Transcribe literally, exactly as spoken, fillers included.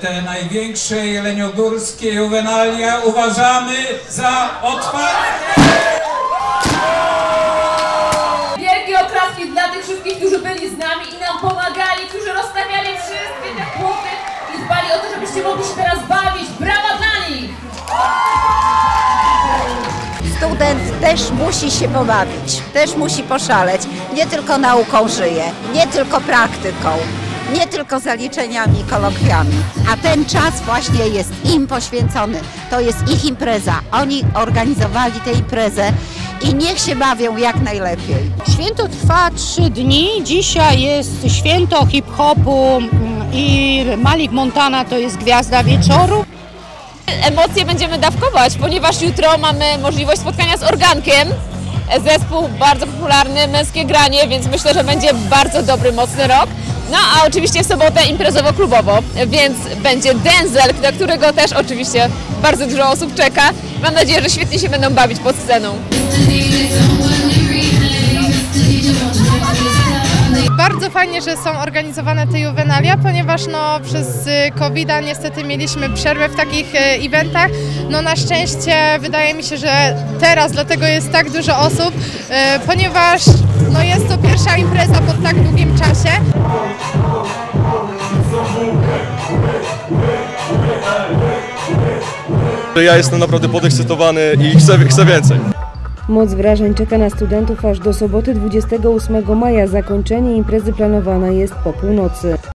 Te największe jeleniogórskie juwenalia uważamy za otwarte. Wielkie oklaski dla tych wszystkich, którzy byli z nami i nam pomagali, którzy rozstawiali wszystkie te płoty i dbali o to, żebyście mogli się teraz bawić. Brawa dla nich! Student też musi się pobawić, też musi poszaleć. Nie tylko nauką żyje, nie tylko praktyką, nie tylko zaliczeniami i kolokwiami. A ten czas właśnie jest im poświęcony. To jest ich impreza. Oni organizowali tę imprezę i niech się bawią jak najlepiej. Święto trwa trzy dni. Dzisiaj jest święto hip-hopu i Malik Montana to jest gwiazda wieczoru. Emocje będziemy dawkować, ponieważ jutro mamy możliwość spotkania z Organkiem. Zespół bardzo popularny, męskie granie, więc myślę, że będzie bardzo dobry, mocny rok. No a oczywiście w sobotę imprezowo-klubowo, więc będzie Denzel, na którego też oczywiście bardzo dużo osób czeka. Mam nadzieję, że świetnie się będą bawić pod sceną. Bardzo fajnie, że są organizowane te juwenalia, ponieważ no, przez kowida niestety mieliśmy przerwę w takich e, eventach. No na szczęście wydaje mi się, że teraz dlatego jest tak dużo osób, e, ponieważ no, jest to pierwsza impreza po tak długim czasie. Ja jestem naprawdę podekscytowany i chcę, chcę więcej. Moc wrażeń czeka na studentów aż do soboty dwudziestego ósmego maja. Zakończenie imprezy planowane jest po północy.